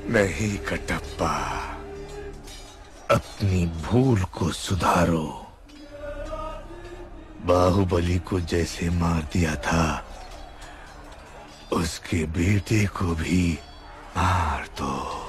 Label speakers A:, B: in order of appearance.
A: नहीं कटप्पा, अपनी भूल को सुधारो। बाहुबली को जैसे मार दिया था, उसके बेटे को भी मार दो।